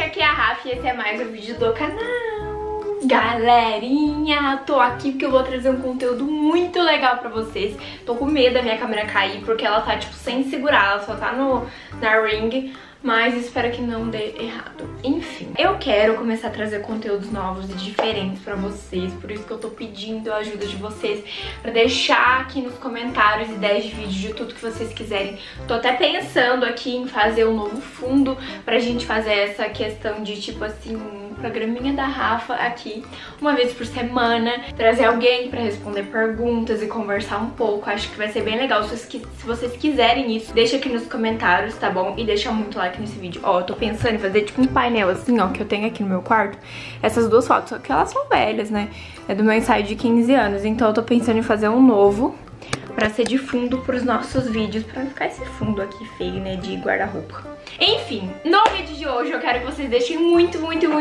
gente, aqui é a Rafa e esse é mais um vídeo do canal. Galerinha, tô aqui porque eu vou trazer um conteúdo muito legal pra vocês. Tô com medo da minha câmera cair porque ela tá tipo sem segurar, ela só tá na ring. Mas espero que não dê errado. Enfim, eu quero começar a trazer conteúdos novos e diferentes pra vocês. Por isso que eu tô pedindo a ajuda de vocês pra deixar aqui nos comentários ideias de vídeo de tudo que vocês quiserem. Tô até pensando aqui em fazer um novo fundo pra gente fazer essa questão de tipo assim, um programinha da Rafa aqui uma vez por semana. Trazer alguém pra responder perguntas e conversar um pouco. Acho que vai ser bem legal. Se vocês quiserem isso, deixa aqui nos comentários, tá bom? E deixa muito like nesse vídeo. Ó, eu tô pensando em fazer tipo um painel assim, ó, que eu tenho aqui no meu quarto. Essas duas fotos, só que elas são velhas, né? É do meu ensaio de 15 anos. Então eu tô pensando em fazer um novo pra ser de fundo pros nossos vídeos, pra não ficar esse fundo aqui feio, né, de guarda-roupa. Enfim, no vídeo de hoje eu quero que vocês deixem muito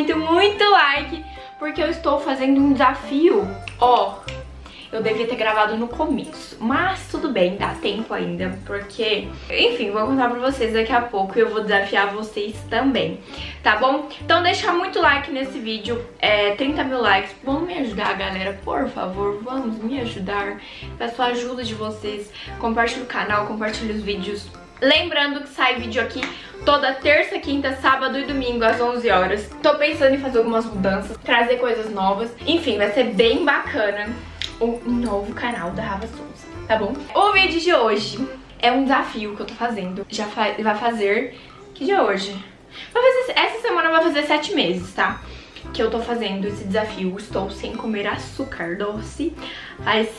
like, porque eu estou fazendo um desafio. Ó, eu devia ter gravado no começo, mas tudo bem, dá tempo ainda, porque... Enfim, vou contar pra vocês daqui a pouco e eu vou desafiar vocês também, tá bom? Então deixa muito like nesse vídeo, 30 mil likes. Vamos me ajudar, galera, por favor, vamos me ajudar. Peço a ajuda de vocês, compartilhe o canal, compartilhe os vídeos. Lembrando que sai vídeo aqui toda terça, quinta, sábado e domingo às 11 horas. Tô pensando em fazer algumas mudanças, trazer coisas novas. Enfim, vai ser bem bacana um novo canal da Rafa Souza, tá bom? O vídeo de hoje é um desafio que eu tô fazendo. Vai fazer... Que dia é hoje? Essa semana vai fazer 7 meses, tá? Que eu tô fazendo esse desafio. Estou sem comer açúcar doce faz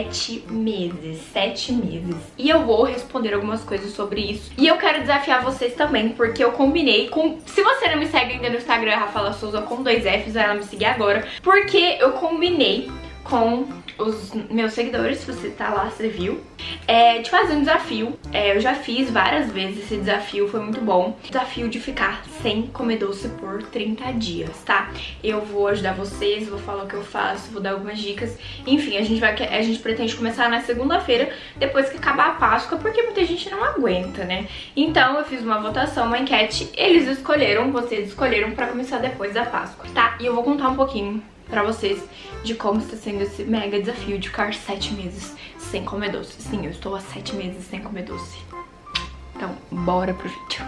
7 meses. 7 meses. E eu vou responder algumas coisas sobre isso. E eu quero desafiar vocês também, porque eu combinei com... Se você não me segue ainda no Instagram, Rafaela Souza com 2 Fs, vai lá me seguir agora. Porque eu combinei com os meus seguidores, se você tá lá, você viu, de fazer um desafio. Eu já fiz várias vezes esse desafio, foi muito bom. Desafio de ficar sem comer doce por 30 dias, tá? Eu vou ajudar vocês, vou falar o que eu faço, vou dar algumas dicas. Enfim, a gente pretende começar na segunda-feira, depois que acabar a Páscoa, porque muita gente não aguenta, né? Então eu fiz uma votação, uma enquete, eles escolheram, vocês escolheram pra começar depois da Páscoa, tá? E eu vou contar um pouquinho pra vocês de como está sendo esse mega desafio de ficar 7 meses sem comer doce. Sim, eu estou há 7 meses sem comer doce. Então, bora pro vídeo.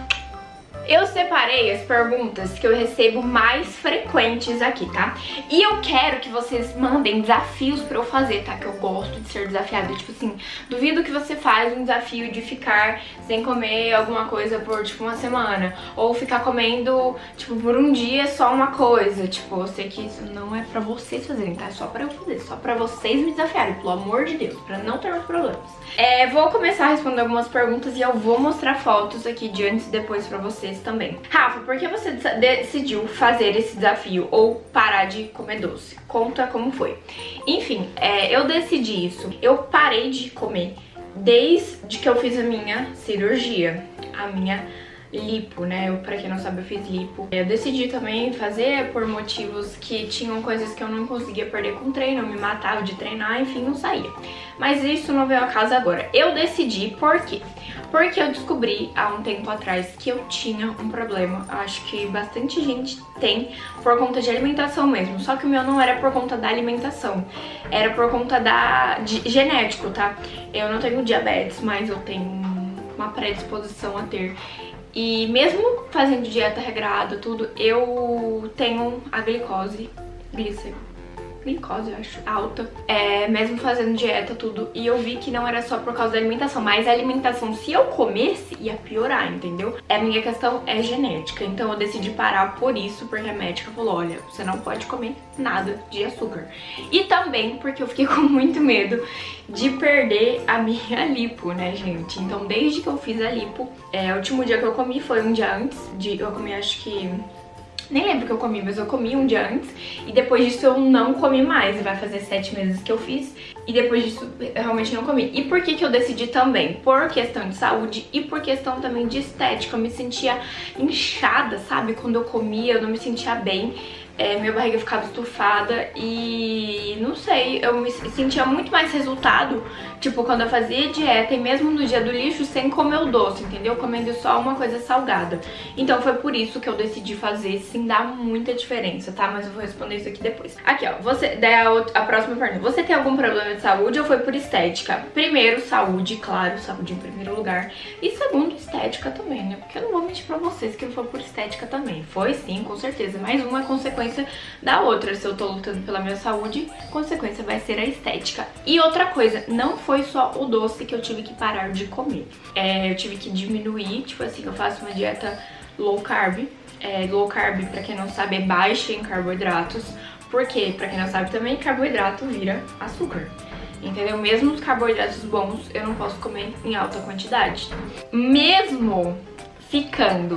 Eu separei as perguntas que eu recebo mais frequentes aqui, tá? E eu quero que vocês mandem desafios pra eu fazer, tá? Que eu gosto de ser desafiada. Tipo assim, duvido que você faz um desafio de ficar sem comer alguma coisa por, tipo, uma semana. Ou ficar comendo, tipo, por um dia só uma coisa. Tipo, eu sei que isso não é pra vocês fazerem, tá? É só pra eu fazer, só pra vocês me desafiarem, pelo amor de Deus, pra não ter mais problemas. Vou começar a responder algumas perguntas e eu vou mostrar fotos aqui de antes e depois pra vocês também. Rafa, por que você decidiu fazer esse desafio ou parar de comer doce? Conta como foi. Enfim, eu decidi isso. Eu parei de comer desde que eu fiz a minha cirurgia, a minha lipo, né? Pra quem não sabe, eu fiz lipo. Eu decidi também fazer por motivos que tinham coisas que eu não conseguia perder com treino, eu me matava de treinar, enfim, não saía. Mas isso não veio a caso agora. Eu decidi por quê? Porque eu descobri há um tempo atrás que eu tinha um problema. Acho que bastante gente tem por conta de alimentação mesmo. Só que o meu não era por conta da alimentação, era por conta de genético, tá? Eu não tenho diabetes, mas eu tenho uma predisposição a ter. E mesmo fazendo dieta regrada, tudo, eu tenho a glicose, eu acho, alta, mesmo fazendo dieta, tudo, e eu vi que não era só por causa da alimentação, mas a alimentação, se eu comesse, ia piorar, entendeu? A minha questão é genética, então eu decidi parar por isso, porque a médica falou, olha, você não pode comer nada de açúcar. E também porque eu fiquei com muito medo de perder a minha lipo, né, gente? Então, desde que eu fiz a lipo, o último dia que eu comi foi um dia antes, eu comi acho que... Nem lembro o que eu comi, mas eu comi um dia antes e depois disso eu não comi mais. Vai fazer 7 meses que eu fiz E depois disso, eu realmente não comi. E por que que eu decidi também? Por questão de saúde e por questão também de estética. Eu me sentia inchada, sabe? Quando eu comia, eu não me sentia bem. Minha barriga ficava estufada e não sei, eu me sentia muito mais resultado, tipo, quando eu fazia dieta e mesmo no dia do lixo sem comer o doce, entendeu? Comendo só uma coisa salgada. Então foi por isso que eu decidi fazer, sim, dá muita diferença, tá? Mas eu vou responder isso aqui depois. Aqui, ó, daí a próxima pergunta. Você tem algum problema de saúde ou foi por estética? Primeiro, saúde, claro, saúde em primeiro lugar. E segundo, estética também, né? Porque eu não vou mentir pra vocês que não foi por estética também. Foi sim, com certeza. Mais uma consequência da outra. Se eu tô lutando pela minha saúde, consequência vai ser a estética. E outra coisa, não foi só o doce que eu tive que parar de comer. Eu tive que diminuir, tipo assim, eu faço uma dieta low carb. Low carb, pra quem não sabe, é baixa em carboidratos. Porque, pra quem não sabe também, carboidrato vira açúcar. Entendeu? Mesmo os carboidratos bons, eu não posso comer em alta quantidade. Mesmo ficando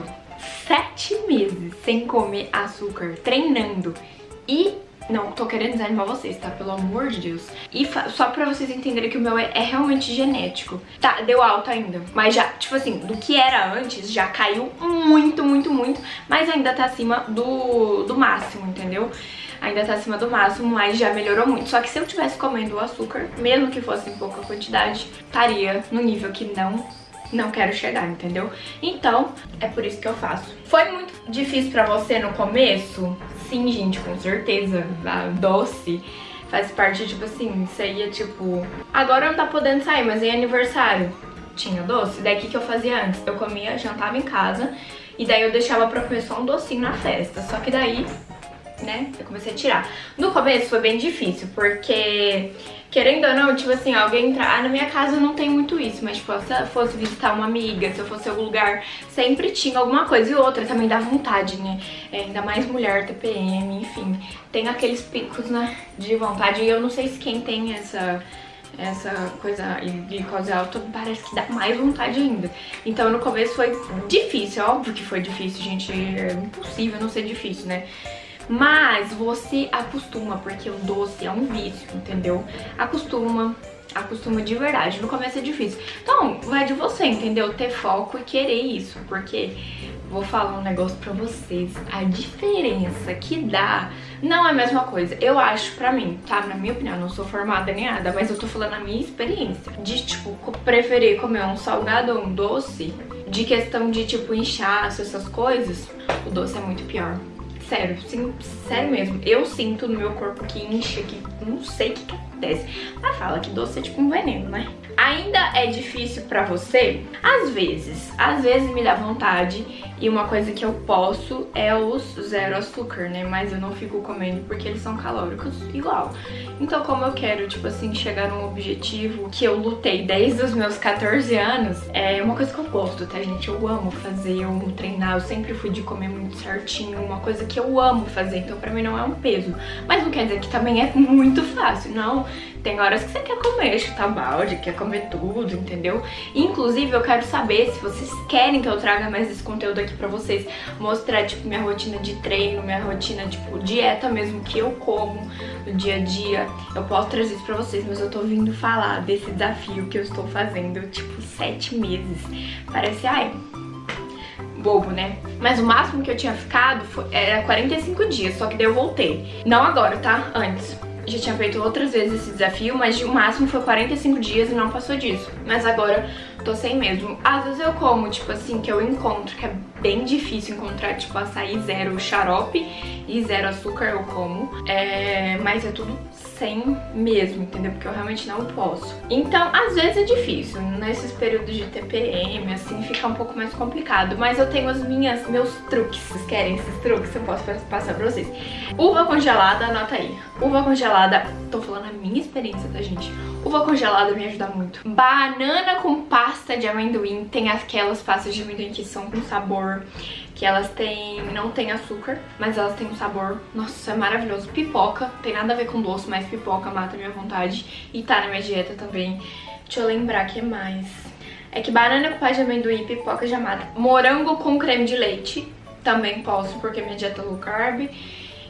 7 meses sem comer açúcar, treinando e... Não tô querendo desanimar vocês, tá? Pelo amor de Deus. E só pra vocês entenderem que o meu é realmente genético. Tá, deu alta ainda. Mas já, tipo assim, do que era antes, já caiu muito, muito, muito. Mas ainda tá acima do máximo, entendeu? Ainda tá acima do máximo, mas já melhorou muito. Só que se eu tivesse comendo o açúcar, mesmo que fosse em pouca quantidade, estaria no nível que não quero chegar, entendeu? Então, é por isso que eu faço. Foi muito difícil pra você no começo? Sim, gente, com certeza. A doce faz parte, tipo assim, isso aí é tipo... Agora não tá podendo sair, mas em aniversário tinha doce. Daí o que eu fazia antes? Eu comia, jantava em casa e daí eu deixava pra comer só um docinho na festa. Só que daí, né, eu comecei a tirar. No começo foi bem difícil, porque... Querendo ou não, tipo assim, alguém entrar... na minha casa não tem muito isso, mas tipo, se eu fosse visitar uma amiga, se eu fosse em algum lugar, sempre tinha alguma coisa. E outra, também dá vontade, né? Ainda mais mulher, TPM, enfim. Tem aqueles picos, né, de vontade. E eu não sei se quem tem essa coisa de glicose alta, parece que dá mais vontade ainda. Então no começo foi difícil, é óbvio que foi difícil, gente. É impossível não ser difícil, né? Mas você acostuma, porque o doce é um vício, entendeu? Acostuma de verdade. No começo é difícil. Então, vai de você, entendeu? Ter foco e querer isso. Porque, vou falar um negócio pra vocês. A diferença que dá não é a mesma coisa. Eu acho, pra mim, tá? Na minha opinião, não sou formada nem nada, mas eu tô falando a minha experiência. De, tipo, preferir comer um salgado ou um doce, de questão de, tipo, inchaço, essas coisas, o doce é muito pior. Sério, sim, sério mesmo. Eu sinto no meu corpo que incha, que não sei o que acontece. Mas fala que doce é tipo um veneno, né? Ainda é difícil pra você? Às vezes me dá vontade. E uma coisa que eu posso é os zero açúcar, né? Mas eu não fico comendo porque eles são calóricos igual. Então como eu quero, tipo assim, chegar num objetivo que eu lutei desde os meus 14 anos, é uma coisa que eu gosto, tá, gente? Eu amo fazer, eu amo treinar, eu sempre fui de comer muito certinho, uma coisa que eu amo fazer, então pra mim não é um peso. Mas não quer dizer que também é muito fácil, não. Tem horas que você quer comer, chutar balde, quer comer tudo, entendeu? Inclusive, eu quero saber se vocês querem que eu traga mais esse conteúdo aqui pra vocês. Mostrar, tipo, minha rotina de treino, minha rotina, tipo, dieta mesmo, que eu como no dia a dia. Eu posso trazer isso pra vocês, mas eu tô vindo falar desse desafio que eu estou fazendo, tipo, 7 meses. Parece, ai... bobo, né? Mas o máximo que eu tinha ficado era 45 dias, só que daí eu voltei. Não agora, tá? Antes. Já tinha feito outras vezes esse desafio, mas o máximo foi 45 dias e não passou disso. Mas agora tô sem mesmo. Às vezes eu como, tipo assim, que eu encontro, que é bem difícil encontrar, tipo, açaí zero xarope e zero açúcar eu como. Mas é tudo sem mesmo, entendeu? Porque eu realmente não posso. Então, às vezes é difícil. Nesses períodos de TPM, assim, fica um pouco mais complicado. Mas eu tenho meus truques. Vocês querem esses truques? Eu posso passar pra vocês. Uva congelada, anota aí. Uva congelada, tô falando a minha experiência, tá, gente? Uva congelada me ajuda muito. Banana com pasta de amendoim. Tem aquelas pastas de amendoim que são com sabor, que elas não tem açúcar, mas elas têm um sabor, nossa, é maravilhoso. Pipoca, tem nada a ver com doce, mas pipoca mata a minha vontade e tá na minha dieta também. Deixa eu lembrar o que mais. É que banana com pasta de amendoim e pipoca já mata. Morango com creme de leite, também posso, porque minha dieta é low carb.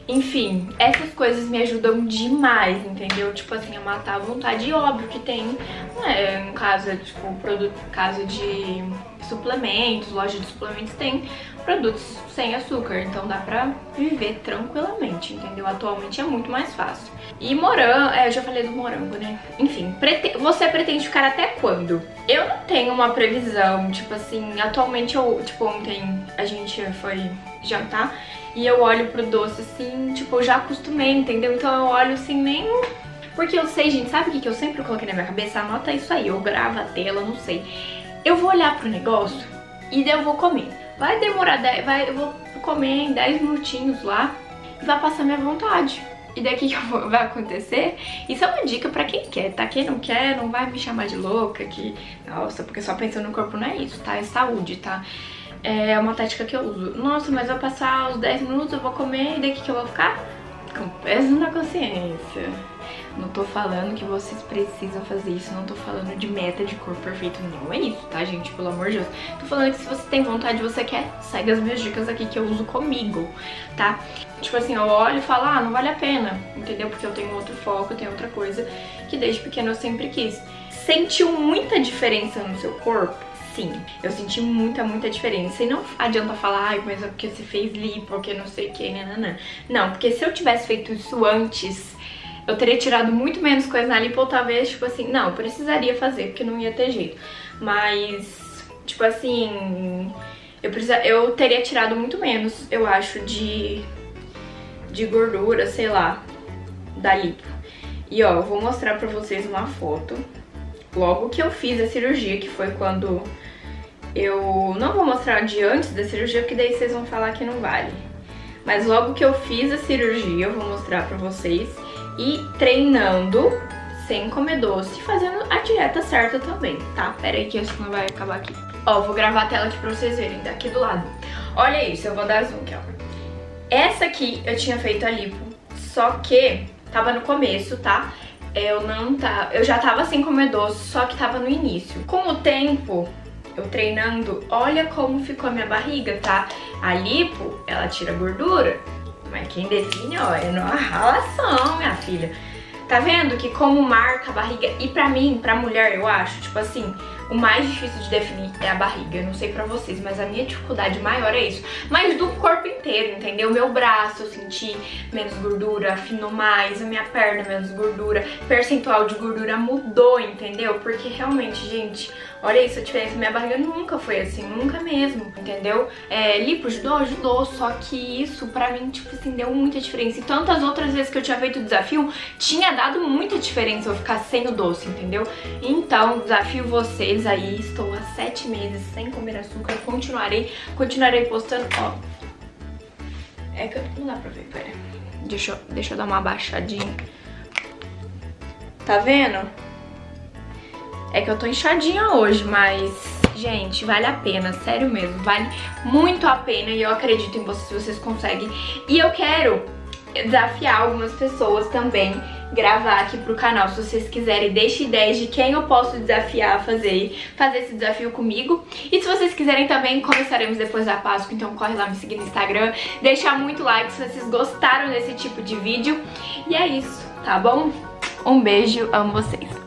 Enfim, essas coisas me ajudam demais, entendeu? Tipo assim, a matar a vontade. E óbvio que tem, no caso, tipo, caso de suplementos, loja de suplementos tem produtos sem açúcar, então dá pra viver tranquilamente, entendeu? Atualmente é muito mais fácil. E morango, eu já falei do morango, né? Enfim, você pretende ficar até quando? Eu não tenho uma previsão, tipo assim, atualmente ontem a gente foi jantar e eu olho pro doce assim, tipo, eu já acostumei, entendeu? Então eu olho assim, nem... Porque eu sei, gente, sabe o que eu sempre coloquei na minha cabeça? Anota isso aí, eu gravo a tela, não sei. Eu vou olhar pro negócio e daí eu vou comer. Vai demorar, eu vou comer em 10 minutinhos lá e vai passar minha vontade. E daí o que vai acontecer? Isso é uma dica pra quem quer, tá? Quem não quer não vai me chamar de louca, que... Nossa, porque só pensando no corpo não é isso, tá? É saúde, tá? É uma tática que eu uso. Nossa, mas vai passar os 10 minutos, eu vou comer e daí o que eu vou ficar? Com peso na consciência. Não tô falando que vocês precisam fazer isso, não tô falando de meta de corpo perfeito, não é isso, tá, gente? Pelo amor de Deus. Tô falando que se você tem vontade, você quer, segue as minhas dicas aqui que eu uso comigo, tá? Tipo assim, eu olho e falo, não vale a pena, entendeu? Porque eu tenho outro foco, eu tenho outra coisa que desde pequena eu sempre quis. Sentiu muita diferença no seu corpo? Sim, eu senti muita diferença. E não adianta falar, mas é porque você fez lipo, porque não sei o que, né? Não, porque se eu tivesse feito isso antes, eu teria tirado muito menos coisa na lipo, ou talvez, tipo assim, não, precisaria fazer, porque não ia ter jeito. Mas, tipo assim, eu teria tirado muito menos, eu acho, de gordura, sei lá, da lipo. E ó, eu vou mostrar pra vocês uma foto. Logo que eu fiz a cirurgia, que foi quando eu... Não vou mostrar de antes da cirurgia, porque daí vocês vão falar que não vale. Mas logo que eu fiz a cirurgia, eu vou mostrar pra vocês. E treinando, sem comer doce, fazendo a dieta certa também, tá? Pera aí que isso não vai acabar aqui. Ó, vou gravar a tela aqui pra vocês verem, daqui do lado. Olha isso, eu vou dar zoom aqui, ó. Essa aqui eu tinha feito a lipo, só que tava no começo, tá? Eu já tava sem comer doce, só que tava no início. Com o tempo, eu treinando, olha como ficou a minha barriga, tá? A lipo, ela tira gordura, mas quem define, ó, é na ralação, minha filha. Tá vendo que como marca a barriga, e pra mim, pra mulher, eu acho, tipo assim, o mais difícil de definir é a barriga. Eu não sei pra vocês, mas a minha dificuldade maior é isso. Mas do corpo inteiro, entendeu? Meu braço eu senti menos gordura, afinou mais, a minha perna menos gordura, percentual de gordura mudou, entendeu? Porque realmente, gente, olha isso, a diferença. Minha barriga nunca foi assim, nunca mesmo, entendeu? Lipo ajudou, só que isso pra mim, tipo assim, deu muita diferença. E tantas outras vezes que eu tinha feito o desafio, tinha dado muita diferença eu ficar sem o doce, entendeu? Então, desafio vocês aí, estou há 7 meses sem comer açúcar, continuarei postando, ó. É que não dá pra ver, pera. Deixa eu dar uma abaixadinha. Tá vendo? É que eu tô inchadinha hoje, mas, gente, vale a pena, sério mesmo, vale muito a pena e eu acredito em vocês, se vocês conseguem. E eu quero desafiar algumas pessoas também, gravar aqui pro canal, se vocês quiserem, deixe ideias de quem eu posso desafiar a fazer esse desafio comigo. E se vocês quiserem também, começaremos depois da Páscoa, então corre lá me seguir no Instagram, deixar muito like se vocês gostaram desse tipo de vídeo. E é isso, tá bom? Um beijo, amo vocês.